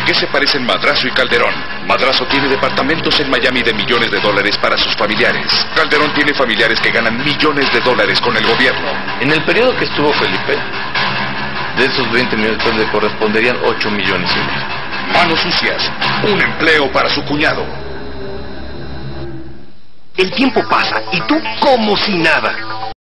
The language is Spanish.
qué se parecen Madrazo y Calderón? Madrazo tiene departamentos en Miami de millones de dólares para sus familiares. Calderón tiene familiares que ganan millones de dólares con el gobierno. En el periodo que estuvo Felipe, de esos 20 millones le corresponderían 8 millones y medio. Manos sucias, un empleo para su cuñado. El tiempo pasa y tú como si nada.